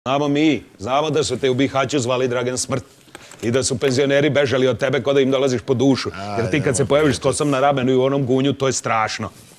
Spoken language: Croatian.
Znamo da su te u Bihaću zvali Dragan Smrt i da su penzioneri bežali od tebe kao da im dolaziš po dušu. Jer ti kad se pojaviš s kosom na ramenu i u onom gunju, to je strašno.